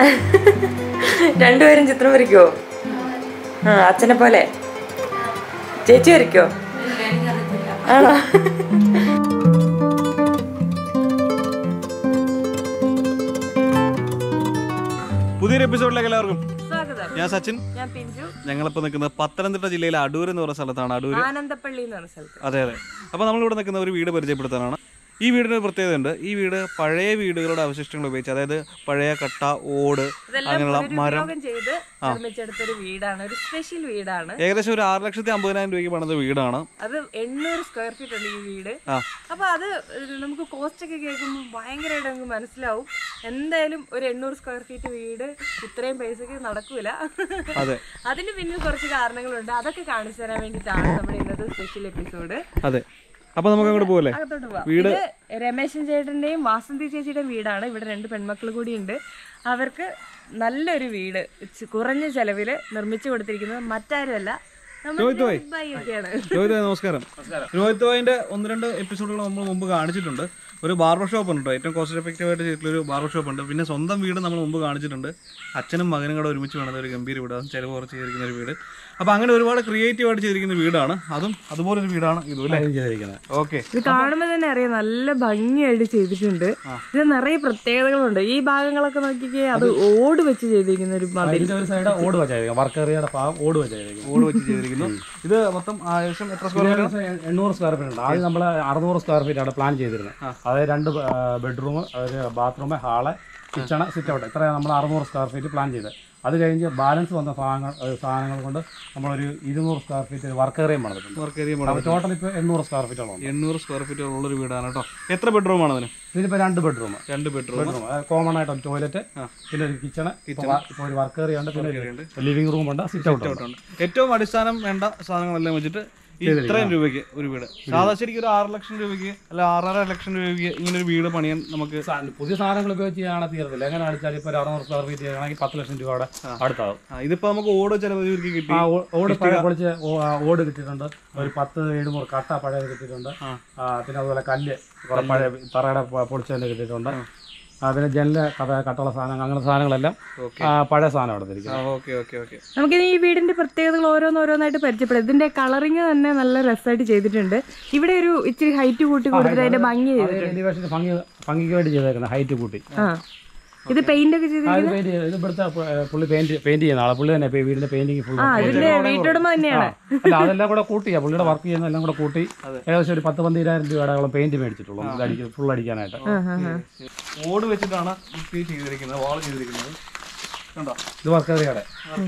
രണ്ടുപേരും ചിത്രം വരയ്ക്കോ? അച്ഛനെ പോലെ ചേച്ചി വരയ്ക്കോ? ആണോ? പുതിയൊരു എപ്പിസോഡിലേക്ക് എല്ലാവർക്കും സ്വാഗതം. ഞാൻ സച്ചിൻ. ഞാൻ പിഞ്ചു. ഞങ്ങളിപ്പോൾ നിൽക്കുന്നത് പത്തനംതിട്ട ജില്ലയിലെ അടൂർ എന്ന് പറയുന്ന സ്ഥലത്താണ്. അടൂർ ആനന്ദപ്പള്ളി എന്ന് പറഞ്ഞ സ്ഥലത്ത്. അതെ. അപ്പോൾ നമ്മളിവിടെ നിൽക്കുന്ന ഒരു വീട് പരിചയപ്പെടുത്താനാണ്. ഈ വീടിന് പ്രത്യേകതയുണ്ട്. ഈ വീട് പഴയ വീടുകളുടെ അവശിഷ്ടങ്ങൾ ഉപയോഗിച്ച്, അതായത് പഴയ കട്ട, ഓട്, അങ്ങനെയുള്ള മരം ചെയ്ത് നിർമ്മിച്ചെടുത്തൊരു വീടാണ്. ഒരു സ്പെഷ്യൽ വീടാണ്. ഏകദേശം ഒരു 6,50,000 രൂപയ്ക്ക് പണിത വീടാണ്. അത് 800 സ്ക്വയർ ഫീറ്റ് ഉണ്ട് ഈ വീട്. അപ്പൊ അത് നമുക്ക് കോസ്റ്റ് ഒക്കെ കേൾക്കുമ്പോൾ ഭയങ്കരമായിട്ട് നമുക്ക് മനസ്സിലാവും. എന്തായാലും ഒരു 800 സ്ക്വയർ ഫീറ്റ് വീട് ഇത്രയും പൈസക്ക് നടക്കൂല. അതിന് പിന്നിൽ കുറച്ച് കാരണങ്ങളുണ്ട്. അതൊക്കെ കാണിച്ചു തരാൻ വേണ്ടിയിട്ടാണ് നമ്മുടെ ഇന്നത്തെ സ്പെഷ്യൽ എപ്പിസോഡ്. അതെ. അപ്പൊ നമുക്ക് അങ്ങോട്ട് പോകല്ലേ? വീട് രമേശൻ ചേട്ടന്റെയും വാസന്തി ചേച്ചിയുടെയും വീടാണ്. ഇവിടെ 2 പെൺമക്കൾ കൂടി ഉണ്ട്. അവർക്ക് നല്ലൊരു വീട് കുറഞ്ഞ ചെലവില് നിർമ്മിച്ചു കൊടുത്തിരിക്കുന്നത് മറ്റാരുമല്ല, നമസ്കാരം. രോഹിത് ഭായിന്റെ 1-2 എപ്പിസോഡുകൾ നമ്മൾ മുമ്പ് കാണിച്ചിട്ടുണ്ട്. ഒരു ബാർബർ ഷോപ്പ് ഉണ്ട്, ഏറ്റവും കോസ്റ്റ് എഫക്റ്റീവ് ആയിട്ട് ചെയ്തിട്ടുള്ളൊരു ബാർബർ ഷോപ്പ് ഉണ്ട്. പിന്നെ സ്വന്തം വീട് നമ്മൾ മുമ്പ് കാണിച്ചിട്ടുണ്ട്. അച്ഛനും മകനും കൂടെ ഒരുമിച്ച് വേണം ഒരു ഗംഭീര വീട്, അതും ചിലവ് കുറച്ച് ചെയ്തിരിക്കുന്ന ഒരു വീട്. അപ്പോൾ അങ്ങനെ ഒരുപാട് ക്രിയേറ്റീവ് ആയിട്ട് ചെയ്തിരിക്കുന്ന വീടാണ്. അതും അതുപോലൊരു വീടാണ് ഇതുപോലെ ചെയ്തിരിക്കുന്നത്. ഓക്കെ, ഇത് കാണുമ്പോൾ തന്നെ അറിയാം, നല്ല ഭംഗിയായിട്ട് ചെയ്തിട്ടുണ്ട്. ഇത് നിറയെ പ്രത്യേകതകളുണ്ട്. ഈ ഭാഗങ്ങളൊക്കെ നോക്കിക്കേ, അത് ഓട് വെച്ച് ചെയ്തിരിക്കുന്ന ഒരു സൈഡ് ഓട് വെച്ചായിരിക്കും, വർക്കേറിയുടെ ഭാഗം ഓട് വെച്ച് ചെയ്തിരിക്കുന്നു. ഇത് മൊത്തം ഏകദേശം എത്ര സ്ക്വയർ ഫീറ്റ്? 800 സ്ക്വയർ ഫീറ്റ് ഉണ്ട്. ആദ്യം നമ്മൾ 600 സ്ക്വയർ ഫീറ്റ് ആണ് പ്ലാൻ ചെയ്തിരുന്നത്. അതായത് 2 ബെഡ്റൂം, ഒരു bathroom, hall, kitchen, sit out, ഇത്രയാണ് നമ്മൾ 600 സ്ക്വയർ ഫീറ്റ് പ്ലാൻ ചെയ്തത്. അത് കഴിഞ്ഞ് ബാലൻസ് വന്ന സാധനങ്ങൾ കൊണ്ട് നമ്മളൊരു 200 സ്ക്വയർ ഫീറ്റ് വർക്ക് ഏരിയയും പണിതിട്ടുണ്ട്. ടോട്ടൽ ഇപ്പോൾ 800 സ്ക്വയർ ഫീറ്റ് ഉള്ളത്. 800 സ്ക്വയർ ഫീറ്റ് ഉള്ളൊരു വീടാണ് കേട്ടോ. എത്ര ബെഡ്റൂമാണ് അതിന്? ഇതിനിപ്പോൾ 2 ബെഡ്റൂം കോമൺ ആയിട്ട് ടോയ്ലറ്റ്, പിന്നെ ഒരു കിച്ചണ്, ഇപ്പോൾ ഒരു വർക്ക് ഏരിയ ഉണ്ട്, പിന്നെ ലിവിംഗ് റൂം ഉണ്ട്, സിറ്റ് ഔട്ട് ഉണ്ട്. ഏറ്റവും അടിസ്ഥാനം വേണ്ട സാധനങ്ങളെല്ലാം വെച്ചിട്ട് ഇത്രയും രൂപയ്ക്ക് ഒരു വീട്, സാധാ ശരിക്കും ഒരു 6 ലക്ഷം രൂപയ്ക്ക് അല്ല 6.5 ലക്ഷം രൂപയ്ക്ക് ഇങ്ങനെ ഒരു വീട് പണിയാൻ നമുക്ക് പുതിയ സാധനങ്ങൾ ഉപയോഗിച്ച് ചെയ്യാനാണ് തീർത്തില്ല. എങ്ങനെ അടിച്ചാൽ ഇപ്പോൾ 600 സ്ക്വയർ ഫീറ്റ് ആണെങ്കിൽ 10 ലക്ഷം രൂപയുടെ അടുത്താവും. ഇതിപ്പോ നമുക്ക് ഓട് ചിലവ് കിട്ടി, ഓട് പൊളിച്ച് ഓട് കിട്ടിയിട്ടുണ്ട്, ഒരു 10-7 കട്ട പഴയത് കിട്ടിയിട്ടുണ്ട്, പിന്നെ അതുപോലെ കല്ല് പഴയ തറയുടെ പൊളിച്ചതിൻ്റെ കിട്ടിയിട്ടുണ്ട്, പിന്നെ ജനല് കട്ടുള്ള സാധനങ്ങൾ, അങ്ങനെ സാധനങ്ങളെല്ലാം പഴയ സാധനം എടുത്തിരിക്കുന്നത്. നമുക്ക് ഈ വീടിന്റെ പ്രത്യേകതകൾ ഓരോന്നായിട്ട് പരിചയപ്പെടാം. ഇതിന്റെ കളറിങ് തന്നെ നല്ല രസമായിട്ട് ചെയ്തിട്ടുണ്ട്. ഇവിടെ ഒരു ഇച്ചിരി ഹൈറ്റ് കൂട്ടി കൊടുത്തിട്ട് അതിന്റെ ഭംഗി ഭംഗിക്ക് വേണ്ടി ചെയ്തേക്കുന്നത്, ഹൈറ്റ് കൂട്ടി. ഇത് പെയിന്റ് ഒക്കെ ഇത് ഇവിടുത്തെ പുള്ളി പെയിന്റ് ചെയ്യുന്ന ആളെ, പുള്ളി തന്നെ വീടിന്റെ പെയിന്റിങ് ഫുൾ വീട്ടുടമ തന്നെയാണ്. അല്ല, അതെല്ലാം കൂടെ കൂട്ടിയാ പുള്ളിയുടെ വർക്ക് ചെയ്യുന്ന എല്ലാം കൂടെ കൂട്ടി ഏകദേശം ഒരു 10-12,000 രൂപയോളം പെയിന്റ് മേടിച്ചിട്ടുള്ളൂ ഫുൾ അടിക്കാനായിട്ട്. ഓട് വെച്ചിട്ടാണ് ചെയ്തിരിക്കുന്നത്, വാൾ ചെയ്തിരിക്കുന്നത്. ഇത് വർക്ക് ഏരിയയുടെ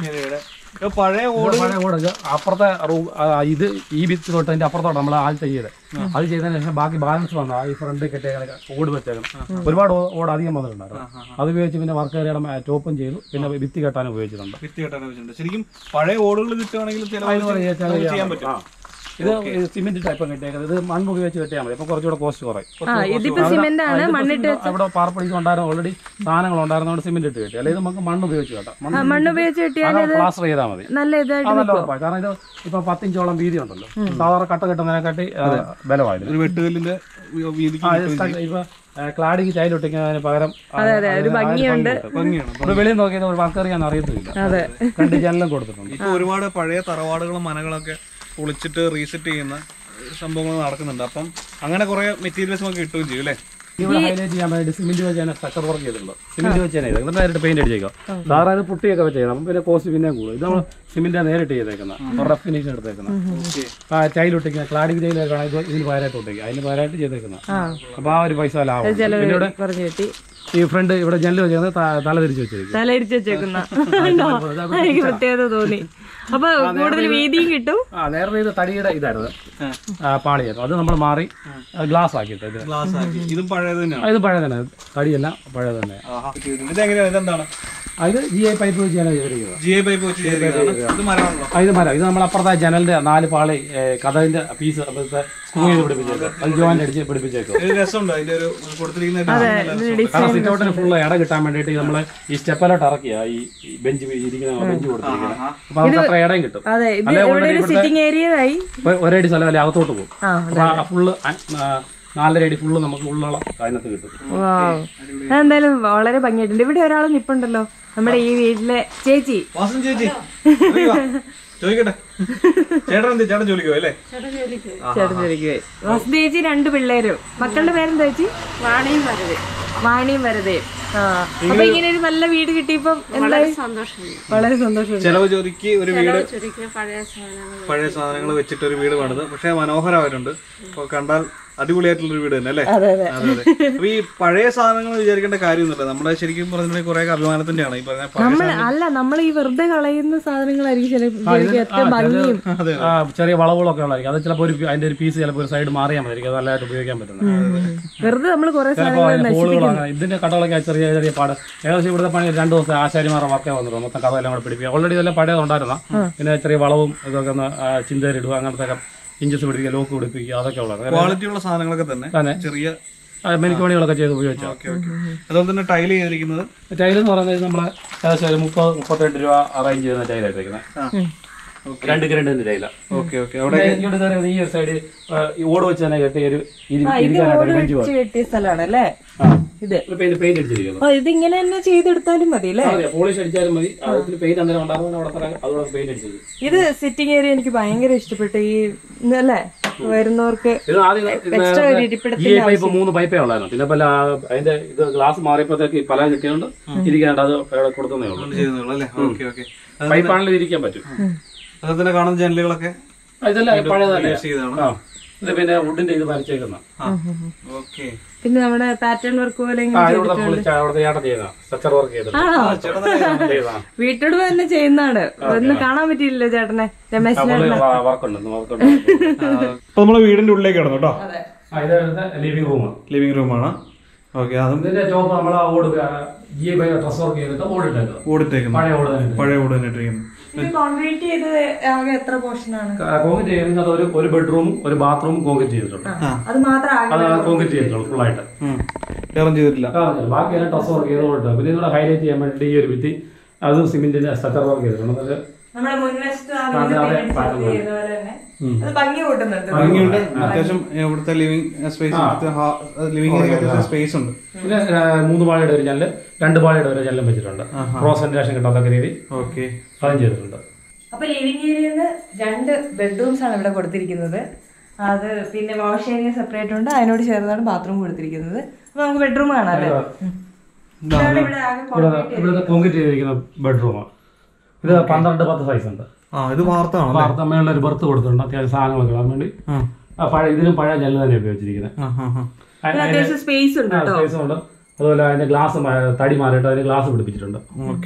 പഴയ ഓട് അപ്പുറത്തെ റൂം, ഇത് ഈ ഭിത്തി തൊട്ട് അതിന്റെ അപ്പുറത്തോട്ട് നമ്മൾ ആദ്യത്തെ ചെയ്ത് അത് ചെയ്തതിന് ശേഷം ബാക്കി ബാലൻസ് വന്നു. ഈ ഫ്രണ്ട് കെട്ടിയ ഓട് വെച്ചേക്കണം, ഒരുപാട് ഓട് അധികം വന്നിട്ടുണ്ടായിരുന്നു. അത് ഉപയോഗിച്ച് പിന്നെ വർക്ക് ഏരിയയുടെ ടോപ്പും ചെയ്തു, പിന്നെ ഭിത്തി കെട്ടാനും ഉപയോഗിച്ചിട്ടുണ്ട്. ശരിക്കും പഴയ ഓടുകൾ കിട്ടുകയാണെങ്കിൽ ചെയ്യാൻ പറ്റും. ഇത് സിമെന്റ് ടൈപ്പ് കെട്ടിയേക്കുന്നത്, ഇത് മണ്ണ് ഉപയോഗിച്ച് കെട്ടിയാൽ മതി, അപ്പൊ കുറച്ചുകൂടെ കോസ്റ്റ് കുറയും. അവിടെ പാർപ്പടിക്ക് ഉണ്ടായിരുന്നു, ഓൾറെഡി സാധനങ്ങൾ ഉണ്ടായിരുന്നോണ്ട് സിമെന്റ് ഇട്ട് കെട്ടി. അല്ലെങ്കിൽ നമുക്ക് മണ്ണ് ഉപയോഗിച്ച് കെട്ടാം, പ്ലാസ്റ്റർ ചെയ്താൽ മതി. കാരണം ഇത് ഇപ്പൊ 10 ഇഞ്ചോളം വീതി ഉണ്ടല്ലോ, സാധാരണ കട്ട കെട്ടുന്നതിനെക്കാട്ടി ബലമായിരുന്നു. ഒരു വെട്ടുകല്ലിന്റെ ഇപ്പൊ ക്ലാഡിക്ക് ടൈലൊട്ടിക്കുന്നതിന് പകരം വെളിയിൽ നോക്കിയത് ഒരു വർക്ക് അറിയാൻ അറിയത്തില്ല. 2 ജനലും കൊടുത്തിട്ടുണ്ട്. ഇപ്പൊ ഒരുപാട് പഴയ തറവാടുകളും മനകളൊക്കെ പൊളിച്ചിട്ട് റീസെറ്റ് ചെയ്യുന്ന സംഭവങ്ങൾ നടക്കുന്നുണ്ട്. അപ്പം അങ്ങനെ കുറെ മെറ്റീരിയൽസ് നമുക്ക് കിട്ടുകയും ചെയ്യും അല്ലേ? ഇവിടെ ഹൈലൈറ്റ് ചെയ്യാൻ വേണ്ടി സിമെന്റ് വെച്ച് തന്നെ സ്ട്രക്ചർ വർക്ക് ചെയ്തിട്ടുണ്ട്. സിമെന്റ് വെച്ച് തന്നെ എന്നിട്ട് നേരിട്ട് പെയിന്റ് അടിച്ചേക്കാം. സാധാരണ ഇത് പുട്ടിയൊക്കെ വെച്ച് ചെയ്യണം, പിന്നെ കോസ്റ്റ് പിന്നെയും കൂടും. ഇത് നമ്മൾ സിമെന്റ് നേരിട്ട് ചെയ്തേക്കുന്ന റഫ് ഫിനിഷ് എടുത്തേക്കുന്ന ടൈലൊട്ടിക്കുന്ന ക്ലാഡിക് ടൈലൊക്കെയാണ് ഇതിന് പകരമായിട്ട് ഒട്ടിക്കുക, അതിന് പകരമായിട്ട് ചെയ്തേക്കുന്ന. അപ്പൊ ആ ഒരു പൈസ ലാഭം. പിന്നെ ഈ ഫ്രണ്ട് ഇവിടെ ജനല് വെച്ചേക്കുന്നത് തല തിരിച്ചു വെച്ചേക്കുന്ന പ്രത്യേകത തോന്നി. അപ്പൊ കൂടുതൽ വീതിയും കിട്ടും. നേരത്തെ ഇത് തടിയുടെ ഇതായിരുന്നു, പാളിയായിരുന്നു. അത് നമ്മൾ മാറി ഗ്ലാസ് ആക്കിയിട്ട് ഇതും പഴയ തന്നെ, തടിയല്ല പഴയ തന്നെ. ഇത് GI പൈപ്പ് വെച്ച് ഇത് മരം. ഇത് നമ്മൾ അപ്പുറത്തെ ജനലിന്റെ 4 പാളി കഥവിന്റെ പീസ് സ്ക്രൂ ചെയ്ത് പിടിപ്പിച്ചേക്കും, അത് ജോയിന്റ് അടിച്ച് പിടിപ്പിച്ചേക്കും. കാരണം സിറ്റ് ഔട്ടിന് ഫുള്ള് ഇട കിട്ടാൻ വേണ്ടിയിട്ട് നമ്മള് ഈ സ്റ്റെപ്പിലോട്ട് ഇറക്കിയ ഈ ബെഞ്ച് ഇരിക്കുന്ന ബെഞ്ച് കൊടുത്തിരിക്കുന്നത്. അപ്പൊ നമുക്ക് അത്ര ഇടയും കിട്ടും. ഒരേടി സ്ഥലം അല്ലെ അകത്തോട്ട് പോകും. ഫുള്ള് 4.5 അടി ഫുള്ള് നമുക്ക് ഉള്ളോളം അതിനകത്ത് കിട്ടും. അതെന്തായാലും വളരെ ഭംഗിയായിട്ടുണ്ട്. ഇവിടെ ഒരാൾ നിപ്പുണ്ടല്ലോ, നമ്മുടെ ഈ വീട്ടിലെ ചേച്ചി. ചോദിക്കട്ടെ, ചേട്ടൻ ജോലിക്ക് പോയി അല്ലേ? ചേട്ടൻ ജോലിക്ക് പോയി. വസുദേച്ചി 2 പിള്ളേരും. മക്കളുടെ പേരെന്താ ചേച്ചി? വാണിയും വരതയും. അപ്പൊ ഇങ്ങനെ ഒരു നല്ല വീട് കിട്ടിയപ്പോ എന്തായാലും വളരെ സന്തോഷം. ചെലവ് ചുരുക്കി ഒരു വീട്, പഴയ സാധനങ്ങൾ വെച്ചിട്ട് ഒരു വീട് പണിത്, പക്ഷെ മനോഹരമായിട്ടുണ്ട്. അപ്പൊ കണ്ടാൽ അടിപൊളിയായിട്ടുള്ളൊരു വീട് തന്നെ അല്ലേ? അതെ അതെ. അപ്പൊ ഈ പഴയ സാധനങ്ങൾ വിചാരിക്കേണ്ട കാര്യമൊന്നുമില്ല. നമ്മുടെ ശരിക്കും പറഞ്ഞാൽ കുറെ അഭിമാനത്തിന്റെയാണ് ഈ പറഞ്ഞ. നമ്മൾ ഈ വെറുതെ കളയുന്ന സാധനങ്ങളായിരിക്കും ചെറിയ വളവുകളൊക്കെ ഉള്ളതായിരിക്കും. അത് ചിലപ്പോൾ അതിന്റെ ഒരു പീസ് ചിലപ്പോൾ ഒരു സൈഡ് മാറിയാൽ മതി, അത് നല്ലതായിട്ട് ഉപയോഗിക്കാൻ പറ്റുന്നത്. വെറുതെ നമ്മൾ കുറെ ഇതിന്റെ കടകളൊക്കെ ചെറിയ ചെറിയ പാട്. ഏകദേശം ഇവിടുത്തെ പണി 2 ദിവസം ആശാരിമാരുടെ വർക്കേ വന്നിട്ടുണ്ട്. മൊത്തം കഥയെല്ലാം കൂടെ പിടിപ്പിക്കുക. ഓൾറെഡി ഇതെല്ലാം പഴയത് ഉണ്ടായിരുന്ന, പിന്നെ ചെറിയ വളവും ഇതൊക്കെ ഒന്ന് ചിന്തയിലിടുക, അങ്ങനത്തെ ഇഞ്ചസ് പിടിപ്പിക്കുക, ലോക്ക് പിടിപ്പിക്കുക, അതൊക്കെ ഉള്ളത് ക്വാളിറ്റിയുള്ള സാധനങ്ങളൊക്കെ തന്നെ ചെറിയ മെനിക്കുപണികളൊക്കെ ചെയ്ത് ഉപയോഗിച്ചു. അതുപോലെ തന്നെ ടൈൽ ചെയ്തിരിക്കുന്നത്, ടൈൽ എന്ന് പറയുന്നത് നമ്മളെ ഏകദേശം ഒരു 30-32 രൂപ അറേഞ്ച് ചെയ്യുന്ന ടൈലായിട്ടിരിക്കുന്നത്. 2 ഗ്രണ്ടിന്റെ ടൈല. ഈ ഒരു സൈഡ് ഓട് വെച്ച് തന്നെ കെട്ടിയ ഒരു കെട്ടിയ സ്ഥലമാണ് അല്ലേ ഇത്? പെയിന്റ് അടിച്ചിരിക്കുന്നത്. ഇതിങ്ങനെ തന്നെ ചെയ്തെടുത്താലും മതി അല്ലേ? പോളിഷ് അടിച്ചാലും മതി. പെയിന്റ് അന്നേരം ഉണ്ടാകുന്ന അതോടെ പെയിന്റ് അടിച്ചത്. ഇത് സിറ്റിംഗ് ഏരിയ എനിക്ക് ഭയങ്കര ഇഷ്ടപ്പെട്ടു. ഈ അല്ലേ വരുന്നവർക്ക് എക്സ്ട്രാ ഒരു ഇരിപ്പിടത്തിന് പൈപ്പ് 3 പൈപ്പേ ഉള്ളായിരുന്നു. പിന്നെ പല അതിന്റെ ഇത് ഗ്ലാസ് മാറിയപ്പോഴത്തേക്ക് പല കിട്ടിയോണ്ട് ഇരിക്കാണ്ട് അത് കൊടുക്കുന്നേ ഉള്ളൂ. പൈപ്പാണെങ്കിലും ഇരിക്കാൻ പറ്റും. അതുപോലെ കാണുന്ന ജനലുകളൊക്കെ ഇതെല്ലാം പഴയതല്ലേ, ഇത് പിന്നെ വുഡിന്റെ ഇത് വരച്ചേക്കുന്ന. പിന്നെ നമ്മുടെ പാറ്റേൺ വർക്ക് പോലെ വീട്ടോട് തന്നെ ചെയ്യുന്നതാണ്. ഒന്നും കാണാൻ പറ്റിയില്ല ചേട്ടനെ. രമേശ് നമ്മള് വീടിന്റെ ഉള്ളിലേക്ക് കിടന്നു കേട്ടോ. ലിവിംഗ് റൂമാണ്. ഓക്കെ, അതും പഴയ ഓട് തന്നെ ഇട്ടിരിക്കുന്നു. കോൺക്രീറ്റ് ചെയ്ത് ആകെ എത്ര പോർഷനാണ്? കോൺക്രീറ്റ് ചെയ്യുന്നത് ഒരു ബെഡ്റൂമും ഒരു ബാത്റൂമും കോൺക്രീറ്റ് ചെയ്തിട്ടുണ്ട്. അത് മാത്രം കോൺക്രീറ്റ് ചെയ്തിട്ടുള്ളൂ ഫുള്ളായിട്ട്. ചെയ്തിട്ടില്ല. ബാക്കിയെല്ലാം ടസ് വർക്ക് ചെയ്തോണ്ട്. പിന്നെ ഇവിടെ ഹൈലൈറ്റ് ചെയ്യാൻ വേണ്ടി ഈ ഒരു ഭിത്തി അത് സിമെന്റിന്റെ സ്ട്രക്ചർ വർക്ക് ചെയ്തിട്ടുണ്ട്. ഭംഗിയുണ്ട്. അത്യാവശ്യം ഇവിടുത്തെ ലിവിംഗ് സ്പേസ് ഉണ്ട്. പിന്നെ 3 പാളിയുടെ ഒരു ജനല്, 2 പാളിയുടെ ഒരു ജനലും വെച്ചിട്ടുണ്ട്. ക്രോസ് വെന്റിലേഷൻ കിട്ടാത്ത രീതി അതും ചെയ്തിട്ടുണ്ട്. അപ്പൊ ലിവിംഗ് ഏരിയയിൽ 2 ബെഡ്റൂംസ് ആണ് ഇവിടെ കൊടുത്തിരിക്കുന്നത്. അത് പിന്നെ വാഷ് ഏരിയ സെപ്പറേറ്റ് ഉണ്ട്. അതിനോട് ചേർന്നാണ് ബാത്റൂം കൊടുത്തിരിക്കുന്നത്. അപ്പൊ നമുക്ക് ബെഡ്റൂം കാണാല്ലേ? ഇവിടുത്തെ കോൺക്രീറ്റ് ചെയ്തിരിക്കുന്ന ബെഡ്റൂമാണ്. ഇത് 12x10 സൈസ് ഉണ്ട്. ഇത് വാർത്ത മേളിൽ ഒരു ബർത്ത് കൊടുത്തിട്ടുണ്ട്. അത്യാവശ്യം സാധനങ്ങളൊക്കെ ഇടാൻ വേണ്ടി. ഇതിനും പഴയ ജനൽ തന്നെ ഉപയോഗിച്ചിരിക്കുന്നത്. സ്പേസ് ഉണ്ട്. അതുപോലെ അതിന്റെ ഗ്ലാസ് തടി മാറിയിട്ട് അതിന് ഗ്ലാസ് പിടിപ്പിച്ചിട്ടുണ്ട്.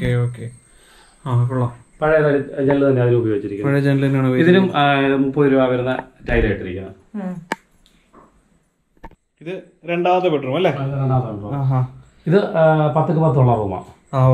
പഴയ ജനൽ തന്നെ അതിന് ഉപയോഗിച്ചിരിക്കുന്നത്. ഇതിനും 30 രൂപ വരുന്ന ടൈലായിട്ടിരിക്കുന്നത്. ഇത് രണ്ടാമത്തെ ബെഡ്റൂം അല്ലേ? ഇത് 10x10 റൂമാണ്.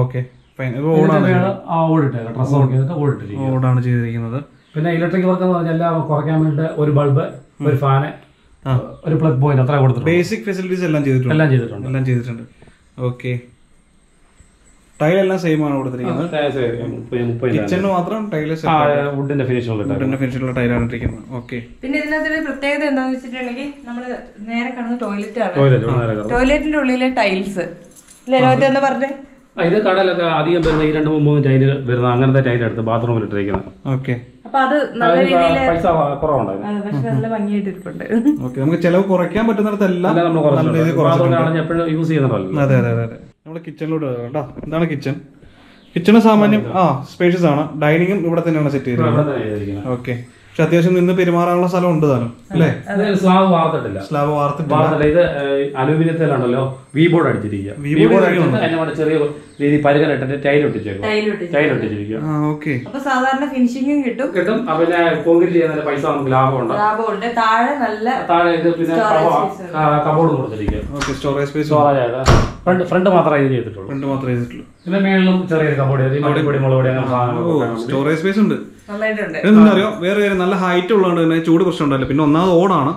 ഓടാണ് ചെയ്തിരിക്കുന്നത്. പിന്നെ ഇലക്ട്രിക് വർക്ക് എന്ന് പറഞ്ഞാൽ എല്ലാം കുറയ്ക്കാൻ വേണ്ടി ഒരു ബൾബ്, ഒരു ഫാന്, ഒരു പ്ലഗ് പോയിന്റ് അത്ര കൊടുത്തിട്ടുണ്ട്. ബേസിക് ഫെസിലിറ്റീസ് എല്ലാം ചെയ്തിട്ടുണ്ട്. ഓക്കെ, ടൈലെല്ലാം സെയിം ആണ് കൊടുത്തിരിക്കുന്നത്. കിച്ചണിന് മാത്രം ടൈല് വുഡിന്റെ ഫിനിഷുള്ള ടൈലാണ് ഇട്ടിരിക്കുന്നത്. ഓക്കെ, പിന്നെ ഇതിനകത്തൊരു പ്രത്യേകത എന്താണെന്ന് വെച്ചിട്ടുണ്ടെങ്കിൽ നമ്മള് നേരെ കാണുന്ന ടോയ്ലറ്റ് ആണ്. ടോയ്ലറ്റിന്റെ ഉള്ളിലെ ടൈൽസ് എന്ന് പറഞ്ഞേ. ഇത് കടലൊക്കെ അധികം വരുന്ന ഈ 2-3 ടൈല് വരുന്ന അങ്ങനത്തെ ടൈൽ എടുത്ത് ബാത്റൂമിൽ ഇട്ടിരിക്കുന്നത്. ഓക്കെ, പൈസ കുറവുണ്ടായിരുന്നു. നമുക്ക് ചെലവ് കുറയ്ക്കാൻ പറ്റുന്നിടത്തെല്ലാം എപ്പോഴും യൂസ് ചെയ്യുന്നുണ്ടല്ലോ. അതെ അതെ അതെ. നമ്മള് കിച്ചണിലോട്ട് കേട്ടോ. ഇതാണ് കിച്ചണ് സാമാന്യം സ്പേഷ്യസ് ആണ്. ഡൈനിങ്ങും ഇവിടെ തന്നെയാണ് സെറ്റ് ചെയ്തിരിക്കുന്നത്. ഓക്കെ, പക്ഷെ അത്യാവശ്യം നിന്ന് പെരുമാറാനുള്ള സ്ഥലം ഉണ്ട് താനും അല്ലേ? സ്ലാബ് വാർത്തിട്ടില്ല. ഇത് അലൂമിനിയത്തിലാണല്ലോ വി ബോർഡ് അടിച്ചിരിക്കുക. ചെറിയ രീതി പരുകലിട്ടിട്ട് ടൈലൊട്ടിച്ചിരിക്കുക. സാധാരണ ഫിനിഷിംഗും കിട്ടും. പിന്നെ കോൺക്രീറ്റ് ചെയ്യുന്ന പൈസ നമുക്ക് ലാഭമുണ്ട്. താഴെ ഇത് പിന്നെ കബോർഡ് കൊടുത്തിരിക്കുക. സ്റ്റോറേജ് ഫ്രണ്ട് മാത്രമേ ഇത് ചെയ്തിട്ടുള്ളൂ. പിന്നെ മേളിലും ചെറിയൊരു കബോർഡ്, മുളകുപൊടി അങ്ങനെ സാധനങ്ങൾ സ്റ്റോറേജ് സ്പേസ് ഉണ്ട്. എന്താ വേറെ നല്ല ഹൈറ്റ് ഉള്ളതുകൊണ്ട് തന്നെ ചൂട് പ്രശ്നം ഉണ്ടല്ലോ. പിന്നെ ഒന്നാമത് ഓടാണ്.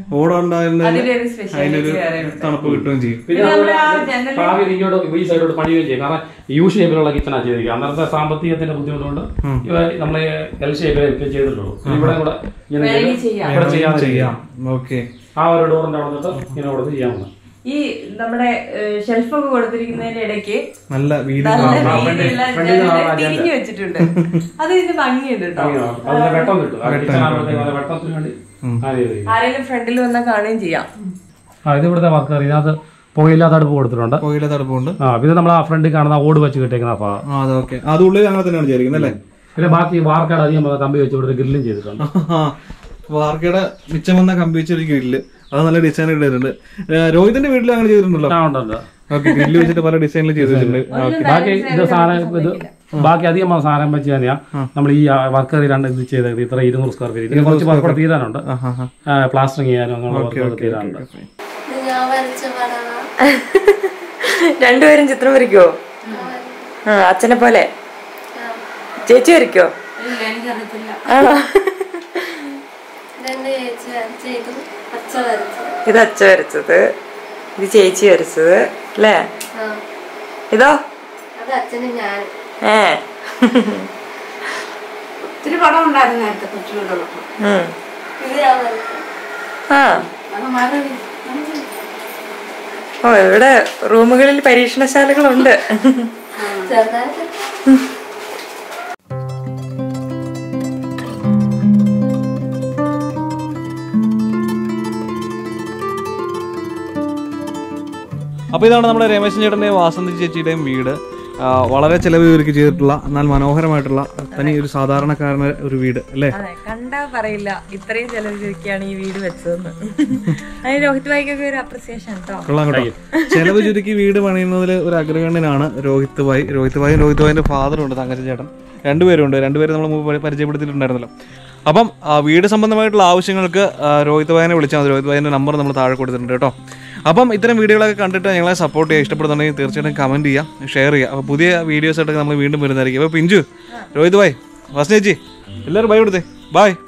അതിനൊരു തണുപ്പ് കിട്ടുകയും ചെയ്യും. പിന്നെ ഈ സൈഡോട്ട് പണിയുകയും ചെയ്യും. കാരണം യു ഷേപ്പിലുള്ള കിച്ചണാണ് ചെയ്തിരിക്കുക. അന്നത്തെ സാമ്പത്തികത്തിന്റെ ബുദ്ധിമുട്ടുകൊണ്ട് നമ്മള് എൽ ഷേപ്പിൽ ചെയ്തിട്ടുള്ളൂ. ഇവിടെ ചെയ്യാം. ഓക്കെ, ആ ഒരു ഡോറിന്റെ അവിടെ നിന്നിട്ട് ഇങ്ങനെ കൊടുത്ത് ചെയ്യാവുന്ന ഈ നമ്മുടെ ഷെൽഫൊക്കെ കൊടുത്തിരിക്കുന്നതിന്റെ ഇടയ്ക്ക് നല്ല തിരിഞ്ഞു വെച്ചിട്ടുണ്ട്. അത് ഇതിന് ഭംഗിയുണ്ട് കേട്ടോ. വെട്ടം കിട്ടും. വെട്ടത്തിന് വേണ്ടി ആരെങ്കിലും ഫ്രണ്ടിൽ വന്നാൽ കാണുകയും ചെയ്യാം. ഇത് ഇവിടുത്തെ വർക്കർ. ഇതിനകത്ത് പുകയില്ലാത്ത അടുപ്പ് കൊടുത്തിട്ടുണ്ട്. പുകയില്ലാത്ത അടുപ്പുണ്ട്. പിന്നെ നമ്മൾ ആ ഫ്രണ്ടിൽ കാണുന്ന ഓട് വെച്ച് കിട്ടിയേക്കുന്ന ഭാഗം. അതുള്ളിൽ അങ്ങനെ തന്നെയാണ് വിചാരിക്കുന്നത് അല്ലേ? പിന്നെ ബാക്കി വാർക്കയുടെ അധികം കമ്പി വെച്ച് ഇവിടെ ഗ്രില്ലും ചെയ്തിട്ടുണ്ട്. വാർക്കയുടെ മിച്ചം വന്ന കമ്പി വെച്ചൊരു ഗ്രില്ല്, അത് നല്ല ഡിസൈൻ ഇട്ടിട്ടുണ്ട്. രോഹിതിന്റെ വീട്ടിൽ അങ്ങനെ ചെയ്തിട്ടുണ്ടല്ലോ. ഗ്രില്ല് വെച്ചിട്ട് പല ഡിസൈനിൽ ചെയ്തിട്ടുണ്ട്. ബാക്കി ഇത് സാധനം ഇത് ബാക്കി അധികം സാധനം വെച്ച് തന്നെയാ നമ്മൾ ഈ വർക്കർ രണ്ട് ഇത് ചെയ്തത്. ഇത്ര 200 സ്ക്വയർ ഫീറ്റ്. ഇതിന് കുറച്ച് വർക്കോടെ തീരാനുണ്ട്. പ്ലാസ്റ്ററിങ് ചെയ്യാനും അങ്ങനെയുള്ള തീരാനുണ്ട്. രണ്ടുപേരും ചിത്രം വരയ്ക്കോ? അച്ഛനെ പോലെ? ചേച്ചി വരയ്ക്കോ? ആണോ? ഇത് അച്ഛ വരച്ചത്, ഇത് ചേച്ചി വരച്ചത് അല്ലേ? ഇതോ ഒത്തിരി പടം ഉണ്ടായിരുന്നു നേരത്തെ കൊച്ചുകൂടുള്ളപ്പോ. ഓ, ഇവിടെ റൂമുകളിൽ പരീക്ഷണശാലകളുണ്ട്. അപ്പോൾ ഇതാണ് നമ്മുടെ രമേശൻ ചേട്ടൻ്റെയും വാസന്തി ചേച്ചിയുടെയും വീട്. വളരെ ചിലവ് ചുരുക്കി ചെയ്തിട്ടുള്ള എന്നാൽ മനോഹരമായിട്ടുള്ള തനി ഒരു സാധാരണക്കാരന് ഒരു വീട് അല്ലേ? കണ്ടാ പറയില്ല ഇത്രയും ചെലവ് ചുരുക്കിയാണ് ഈ വീട് വെച്ചതെന്ന്. അതിന് രോഹിത് ഭായിക്കൊക്കെ ഒരു അപ്രിസിയേഷൻ കേട്ടോ. കൊള്ളാം കേട്ടോ. ചെലവ് ചുരുക്കി വീട് പണിയുന്നതിൽ ഒരു അഗ്രഗണ്യനാണ് രോഹിത് ഭായിന്റെ ഫാദറുണ്ട്, തങ്കച്ചൻ ചേട്ടൻ. രണ്ടുപേരും നമ്മൾ പരിചയപ്പെടുത്തിയിട്ടുണ്ടായിരുന്നല്ലോ. അപ്പം വീട് സംബന്ധമായിട്ടുള്ള ആവശ്യങ്ങൾക്ക് രോഹിത് ഭായിനെ വിളിച്ചാൽ മതി. രോഹിത് ഭായിൻ്റെ നമ്പർ നമ്മൾ താഴെ കൊടുത്തിട്ടുണ്ട് കേട്ടോ. അപ്പം ഇത്തരം വീഡിയോകളൊക്കെ കണ്ടിട്ട് ഞങ്ങളെ സപ്പോർട്ട് ചെയ്യുക. ഇഷ്ടപ്പെടുന്നുണ്ടെങ്കിൽ തീർച്ചയായിട്ടും കമൻറ്റ് ചെയ്യുക, ഷെയർ ചെയ്യുക. അപ്പോൾ പുതിയ വീഡിയോസായിട്ടൊക്കെ നമ്മൾ വീണ്ടും വരുന്നതായിരിക്കും. അപ്പോൾ പിഞ്ചു, രോഹിത് ഭായ്, വസന ചേച്ചി, എല്ലാവരും ബൈ കൊടുത്തേ. ബൈ.